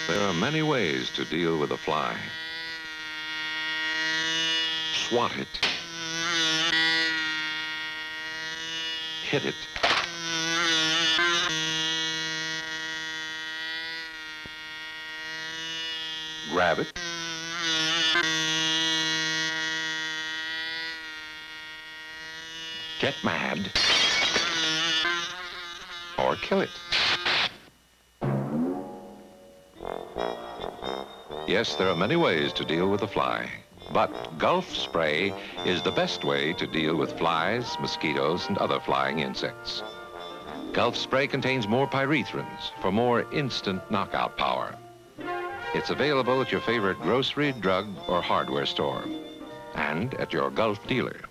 There are many ways to deal with a fly. Swat it. Hit it. Grab it. Get mad. Or kill it. Yes, there are many ways to deal with a fly, but Gulf Spray is the best way to deal with flies, mosquitoes, and other flying insects. Gulf Spray contains more pyrethrins for more instant knockout power. It's available at your favorite grocery, drug, or hardware store, and at your Gulf dealer.